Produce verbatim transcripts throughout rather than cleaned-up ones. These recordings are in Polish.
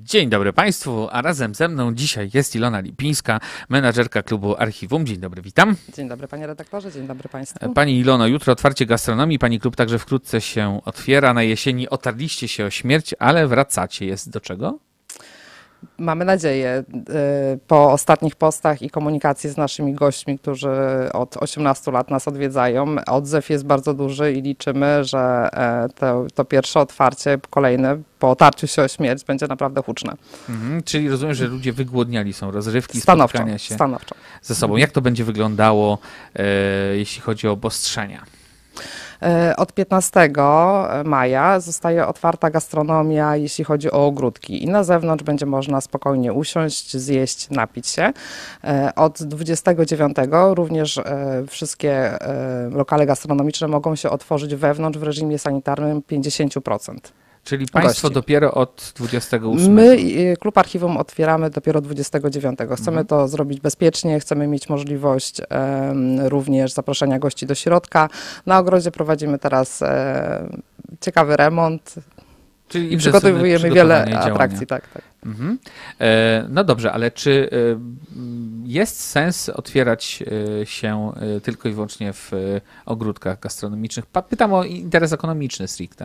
Dzień dobry Państwu, a razem ze mną dzisiaj jest Ilona Lipińska, menadżerka klubu Archiwum. Dzień dobry, witam. Dzień dobry panie redaktorze, dzień dobry Państwu. Pani Ilono, jutro otwarcie gastronomii, Pani klub także wkrótce się otwiera. Na jesieni otarliście się o śmierć, ale wracacie. Jest do czego? Mamy nadzieję, po ostatnich postach i komunikacji z naszymi gośćmi, którzy od osiemnastu lat nas odwiedzają, odzew jest bardzo duży i liczymy, że to, to pierwsze otwarcie, kolejne, po otarciu się o śmierć, będzie naprawdę huczne. Mhm, czyli rozumiem, że ludzie wygłodniali są rozrywki, stanowczo, spotkania się stanowczo. ze sobą. Jak to będzie wyglądało, e, jeśli chodzi o obostrzenia? Od piętnastego maja zostaje otwarta gastronomia, jeśli chodzi o ogródki i na zewnątrz będzie można spokojnie usiąść, zjeść, napić się. Od dwudziestego dziewiątego również wszystkie lokale gastronomiczne mogą się otworzyć wewnątrz w reżimie sanitarnym pięćdziesiąt procent. Czyli Państwo gości. Dopiero od dwudziestego ósmego? My, Klub Archiwum, otwieramy dopiero dwudziestego dziewiątego. Chcemy mhm. to zrobić bezpiecznie, chcemy mieć możliwość um, również zaproszenia gości do środka. Na ogrodzie prowadzimy teraz e, ciekawy remont. Czyli i przygotowujemy wiele działania. atrakcji. Tak, tak. Mhm. E, no dobrze, ale czy e, jest sens otwierać e, się e, tylko i wyłącznie w e, ogródkach gastronomicznych? Pytam o interes ekonomiczny stricte.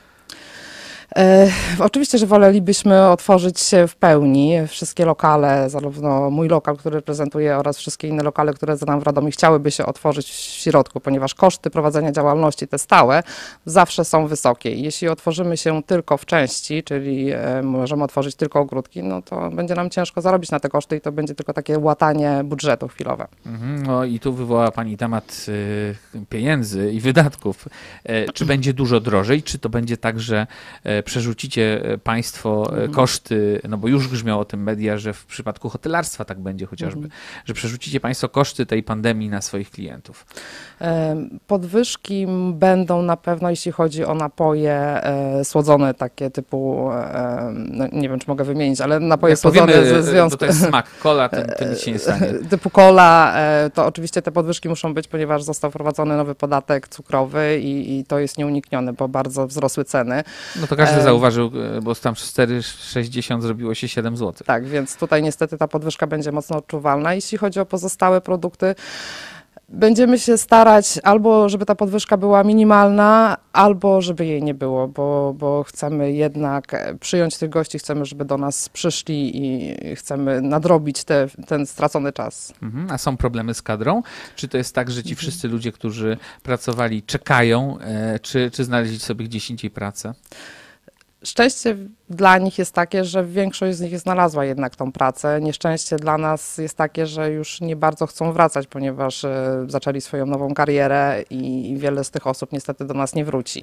E, oczywiście, że wolelibyśmy otworzyć się w pełni. Wszystkie lokale, zarówno mój lokal, który reprezentuję, oraz wszystkie inne lokale, które znam w Radomiu, chciałyby się otworzyć w środku, ponieważ koszty prowadzenia działalności, te stałe, zawsze są wysokie. Jeśli otworzymy się tylko w części, czyli e, możemy otworzyć tylko ogródki, no to będzie nam ciężko zarobić na te koszty i to będzie tylko takie łatanie budżetu chwilowe. Mhm, no i tu wywoła Pani temat y, pieniędzy i wydatków. E, czy będzie dużo drożej, czy to będzie tak, że e, przerzucicie Państwo mhm. koszty, no bo już grzmią o tym media, że w przypadku hotelarstwa tak będzie chociażby, mhm. że przerzucicie Państwo koszty tej pandemii na swoich klientów. Podwyżki będą na pewno, jeśli chodzi o napoje słodzone, takie typu, no nie wiem, czy mogę wymienić, ale napoje Jak słodzone powiemy, ze związku... to jest smak cola, to, to nic się nie stanie. Typu cola, to oczywiście te podwyżki muszą być, ponieważ został wprowadzony nowy podatek cukrowy i, i to jest nieuniknione, bo bardzo wzrosły ceny. No to każdy zauważył, bo tam cztery sześćdziesiąt zrobiło się siedem złotych. Tak, więc tutaj niestety ta podwyżka będzie mocno odczuwalna. Jeśli chodzi o pozostałe produkty, będziemy się starać albo, żeby ta podwyżka była minimalna, albo żeby jej nie było, bo, bo chcemy jednak przyjąć tych gości, chcemy, żeby do nas przyszli i chcemy nadrobić te, ten stracony czas. Mhm. A są problemy z kadrą? Czy to jest tak, że ci wszyscy ludzie, którzy pracowali, czekają, czy, czy znaleźli sobie gdzieś indziej pracę? Szczęście dla nich jest takie, że większość z nich znalazła jednak tą pracę. Nieszczęście dla nas jest takie, że już nie bardzo chcą wracać, ponieważ zaczęli swoją nową karierę i wiele z tych osób niestety do nas nie wróci.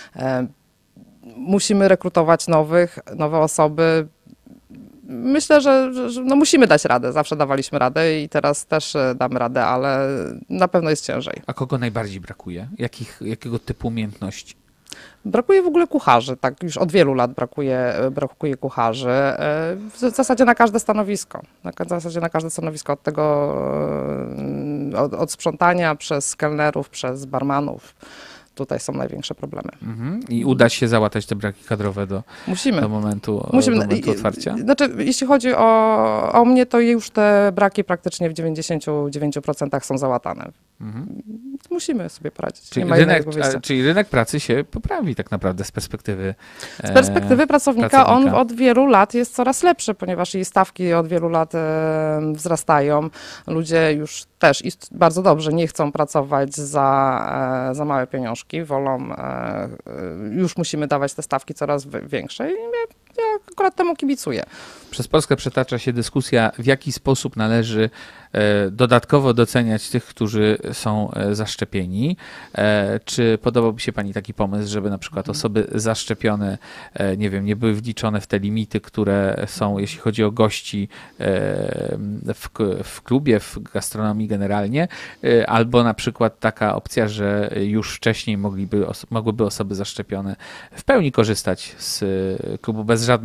Musimy rekrutować nowych, nowe osoby. Myślę, że, że no musimy dać radę. Zawsze dawaliśmy radę i teraz też damy radę, ale na pewno jest ciężej. A kogo najbardziej brakuje? Jakich, jakiego typu umiejętności? Brakuje w ogóle kucharzy, tak już od wielu lat brakuje, brakuje kucharzy, w zasadzie na każde stanowisko, na, w zasadzie na każde stanowisko, od tego, od, od sprzątania przez kelnerów, przez barmanów. Tutaj są największe problemy. Mhm. I uda się załatać te braki kadrowe do, Musimy. do momentu, Musimy. do momentu otwarcia? Znaczy, jeśli chodzi o, o mnie, to już te braki praktycznie w dziewięćdziesięciu dziewięciu procentach są załatane. Mhm. Musimy sobie poradzić. Czyli rynek, a, czyli rynek pracy się poprawi tak naprawdę z perspektywy Z perspektywy e, pracownika, pracownika on od wielu lat jest coraz lepszy, ponieważ i stawki od wielu lat e, wzrastają. Ludzie już też i bardzo dobrze nie chcą pracować za, e, za małe pieniążki, wolą, e, już musimy dawać te stawki coraz większe i ja, ja akurat temu kibicuję. Przez Polskę przetacza się dyskusja, w jaki sposób należy dodatkowo doceniać tych, którzy są zaszczepieni. Czy podobałby się Pani taki pomysł, żeby na przykład osoby zaszczepione, nie wiem, nie były wliczone w te limity, które są, jeśli chodzi o gości w, w klubie, w gastronomii generalnie, albo na przykład taka opcja, że już wcześniej mogliby, mogłyby osoby zaszczepione w pełni korzystać z klubu bez żadnej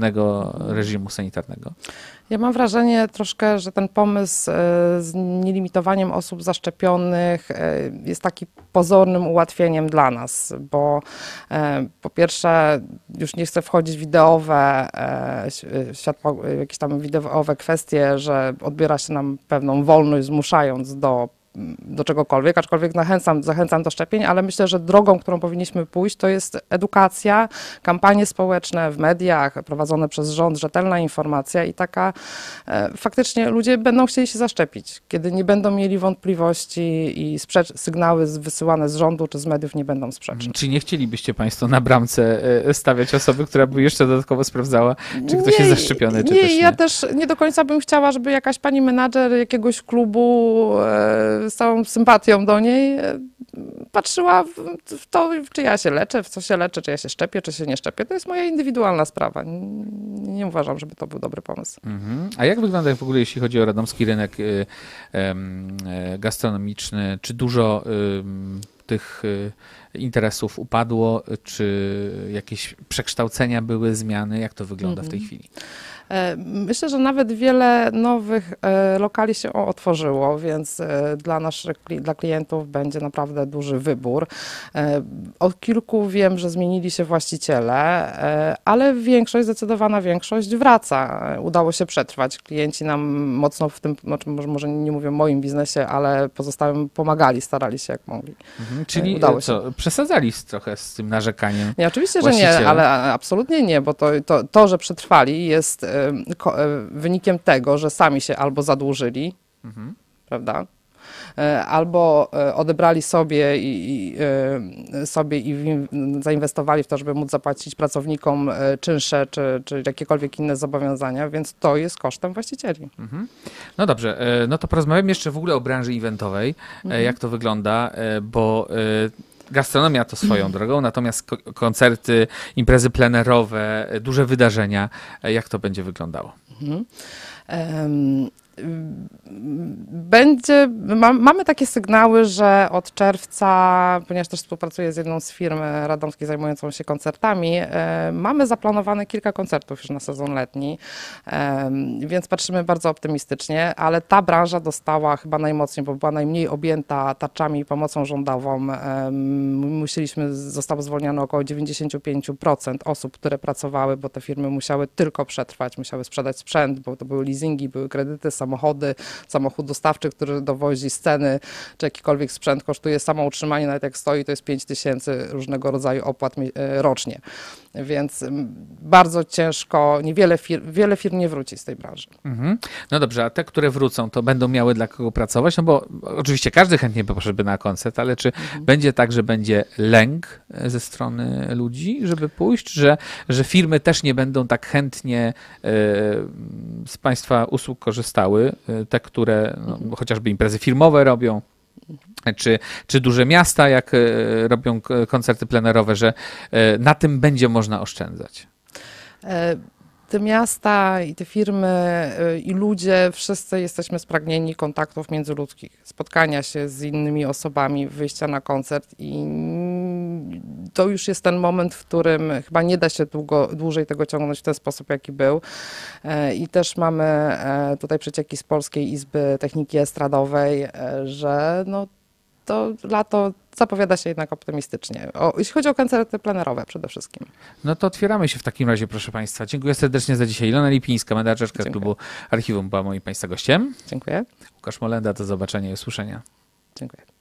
żadnego reżimu sanitarnego? Ja mam wrażenie troszkę, że ten pomysł e, z nielimitowaniem osób zaszczepionych e, jest taki pozornym ułatwieniem dla nas, bo e, po pierwsze już nie chcę wchodzić w ideowe, e, światło, jakieś tam wideowe kwestie, że odbiera się nam pewną wolność, zmuszając do do czegokolwiek, aczkolwiek zachęcam, zachęcam do szczepień, ale myślę, że drogą, którą powinniśmy pójść, to jest edukacja, kampanie społeczne w mediach prowadzone przez rząd, rzetelna informacja i taka e, faktycznie ludzie będą chcieli się zaszczepić, kiedy nie będą mieli wątpliwości i sprzecz, sygnały z, wysyłane z rządu czy z mediów nie będą sprzeczne. Czy nie chcielibyście Państwo na bramce e, stawiać osoby, która by jeszcze dodatkowo sprawdzała, czy ktoś nie, jest zaszczepiony, czy nie, też nie? Ja też nie do końca bym chciała, żeby jakaś pani menadżer jakiegoś klubu e, z całą sympatią do niej patrzyła w, w to, czy ja się leczę, w co się leczę, czy ja się szczepię, czy się nie szczepię. To jest moja indywidualna sprawa. Nie, nie uważam, żeby to był dobry pomysł. Mhm. A jak wygląda w ogóle, jeśli chodzi o radomski rynek y, y, y, gastronomiczny? Czy dużo y, tych y, interesów upadło? Czy jakieś przekształcenia były, zmiany? Jak to wygląda mhm. w tej chwili? Myślę, że nawet wiele nowych lokali się otworzyło, więc dla naszych dla klientów będzie naprawdę duży wybór. Od kilku wiem, że zmienili się właściciele, ale większość, zdecydowana większość wraca. Udało się przetrwać. Klienci nam mocno w tym, znaczy może nie mówię o moim biznesie, ale pozostałym pomagali, starali się jak mogli. Mhm, czyli Udało co, się. przesadzali trochę z tym narzekaniem? Nie, oczywiście, że nie, ale absolutnie nie, bo to, to, to że przetrwali jest wynikiem tego, że sami się albo zadłużyli, mhm. prawda, albo odebrali sobie i, i, sobie i zainwestowali w to, żeby móc zapłacić pracownikom czynsze czy, czy jakiekolwiek inne zobowiązania, więc to jest kosztem właścicieli. Mhm. No dobrze, no to porozmawiamy jeszcze w ogóle o branży eventowej, mhm. jak to wygląda, bo gastronomia to swoją drogą, natomiast koncerty, imprezy plenerowe, duże wydarzenia, jak to będzie wyglądało? Mhm. Um. Będzie, ma, mamy takie sygnały, że od czerwca, ponieważ też współpracuję z jedną z firm radomskich zajmującą się koncertami, e, mamy zaplanowane kilka koncertów już na sezon letni, e, więc patrzymy bardzo optymistycznie, ale ta branża dostała chyba najmocniej, bo była najmniej objęta tarczami i pomocą rządową. E, musieliśmy, zostało zwolnione około dziewięćdziesiąt pięć procent osób, które pracowały, bo te firmy musiały tylko przetrwać, musiały sprzedać sprzęt, bo to były leasingi, były kredyty, samochody, samochód dostawczy, który dowozi sceny, czy jakikolwiek sprzęt kosztuje samo utrzymanie, nawet jak stoi, to jest pięć tysięcy różnego rodzaju opłat rocznie. Więc bardzo ciężko, niewiele firm, wiele firm nie wróci z tej branży. Mhm. No dobrze, a te, które wrócą, to będą miały dla kogo pracować? No bo oczywiście każdy chętnie poszedłby na koncert, ale czy mhm. będzie tak, że będzie lęk ze strony ludzi, żeby pójść, że, że firmy też nie będą tak chętnie y, z Państwa usług korzystały, y, te, które no, mhm. chociażby imprezy firmowe robią, Czy, czy duże miasta, jak robią koncerty plenerowe, że na tym będzie można oszczędzać? Te miasta i te firmy i ludzie, wszyscy jesteśmy spragnieni kontaktów międzyludzkich, spotkania się z innymi osobami, wyjścia na koncert i to już jest ten moment, w którym chyba nie da się długo, dłużej tego ciągnąć w ten sposób, jaki był. I też mamy tutaj przecieki z Polskiej Izby Techniki Estradowej, że no to lato zapowiada się jednak optymistycznie. O, jeśli chodzi o koncerty plenerowe przede wszystkim. No to otwieramy się w takim razie, proszę Państwa. Dziękuję serdecznie za dzisiaj. Ilona Lipińska, menadżerka klubu Archiwum, była moim Państwa gościem. Dziękuję. Łukasz Molenda, do zobaczenia i usłyszenia. Dziękuję.